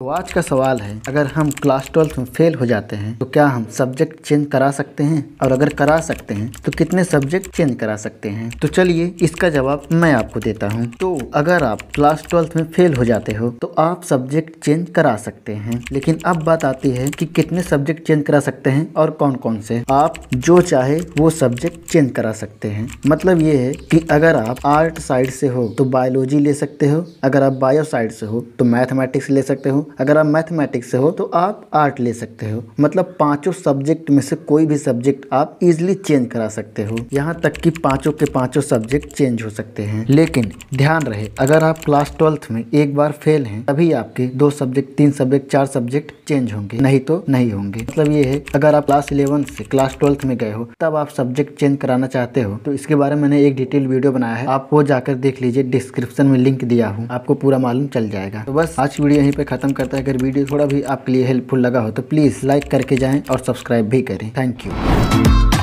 तो आज का सवाल है, अगर हम क्लास 12 में फेल हो जाते हैं तो क्या हम सब्जेक्ट चेंज करा सकते हैं, और अगर करा सकते हैं तो कितने सब्जेक्ट चेंज करा सकते हैं। तो चलिए इसका जवाब मैं आपको देता हूं। तो अगर आप क्लास 12 में फेल हो जाते हो तो आप सब्जेक्ट चेंज करा सकते हैं, लेकिन अब बात आती है कि कितने सब्जेक्ट चेंज करा सकते हैं और कौन कौन से। आप जो चाहे वो सब्जेक्ट चेंज करा सकते हैं। मतलब ये है कि अगर आप आर्ट साइड से हो तो बायोलॉजी ले सकते हो, अगर आप बायो साइड से हो तो मैथमेटिक्स ले सकते हो, अगर आप मैथमेटिक्स से हो तो आप आर्ट ले सकते हो। मतलब पांचों सब्जेक्ट में से कोई भी सब्जेक्ट आप इजीली चेंज करा सकते हो। यहाँ तक कि पांचों के पांचों सब्जेक्ट चेंज हो सकते हैं। लेकिन ध्यान रहे, अगर आप क्लास 12 में एक बार फेल हैं तभी आपके 2 सब्जेक्ट 3 सब्जेक्ट 4 सब्जेक्ट चेंज होंगे, नहीं तो नहीं होंगे। मतलब ये है, अगर आप क्लास 11 से क्लास 12 में गए हो तब आप सब्जेक्ट चेंज कराना चाहते हो तो इसके बारे में मैंने एक डिटेल वीडियो बनाया है, आप वो जाकर देख लीजिए। डिस्क्रिप्शन में लिंक दिया हूँ, आपको पूरा मालूम चल जाएगा। तो बस आज वीडियो यहीं पे खत्म करता है। अगर वीडियो थोड़ा भी आपके लिए हेल्पफुल लगा हो तो प्लीज लाइक करके जाएं और सब्सक्राइब भी करें। Thank you.